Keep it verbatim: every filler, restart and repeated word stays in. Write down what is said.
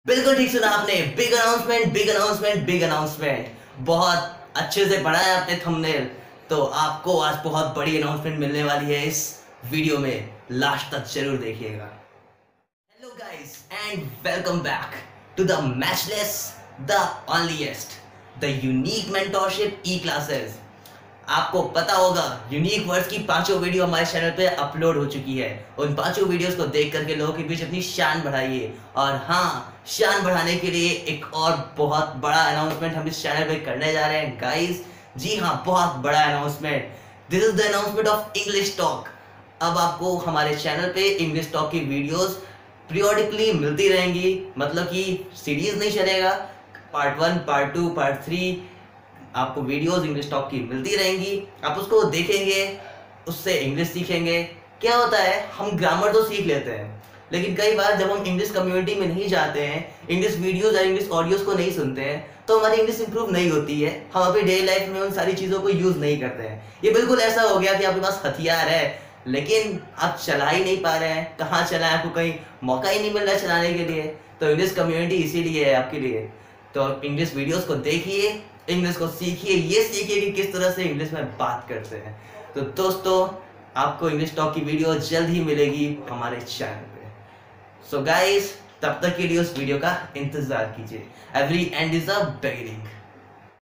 बिल्कुल ठीक सुना आपने। Big announcement big announcement big announcement. बहुत अच्छे से पढ़ा है आपने थंबनेल। तो आपको आज बहुत बड़ी अनाउंसमेंट मिलने वाली है इस वीडियो में, लास्ट तक जरूर देखिएगा। Hello guys and welcome back to the matchless, the earliest, the unique mentorship e classes. आपको पता होगा यूनिक वर्ड्स की पांचों वीडियो हमारे चैनल पे अपलोड हो चुकी है। उन पांचों वीडियोस को देख करके लोगों के बीच अपनी शान बढ़ाइए। और हाँ, शान बढ़ाने के लिए एक और बहुत बड़ा अनाउंसमेंट हम इस चैनल पे करने जा रहे हैं गाइस। जी हाँ, बहुत बड़ा announcement. This is the announcement of English talk. अब आपको हमारे चैनल पे इंग्लिश टॉक की वीडियोस पीरियोडिकली मिलती रहेंगी। मतलब कि सीरीज नहीं चलेगा, part one, part two, part three आपको वीडियोस इंग्लिश टॉक की मिलती रहेंगी। आप उसको देखेंगे, उससे इंग्लिश सीखेंगे। क्या होता है, हम ग्रामर तो सीख लेते हैं, लेकिन कई बार जब हम इंग्लिश कम्युनिटी में नहीं जाते हैं, इंग्लिश वीडियोस या इंग्लिश ऑडियोज को नहीं सुनते हैं, तो हमारी इंग्लिश इंप्रूव नहीं होती है। हम अपनी डेली लाइफ में उन सारी चीज़ों को यूज़ नहीं करते हैं। ये बिल्कुल ऐसा हो गया कि आपके पास हथियार है लेकिन आप चला ही नहीं पा रहे हैं। कहाँ चलाएं, आपको कहीं मौका ही नहीं मिल रहा है चलाने के लिए। तो इंग्लिश कम्युनिटी इसीलिए है आपके लिए। तो इंग्लिश वीडियोस को देखिए, इंग्लिश को सीखिए, ये सीखिए कि किस तरह से इंग्लिश में बात करते हैं। तो दोस्तों, आपको इंग्लिश टॉक की वीडियो जल्द ही मिलेगी हमारे चैनल पे। सो गाइस, तब तक के लिए उस वीडियो का इंतजार कीजिए। Every end is a beginning.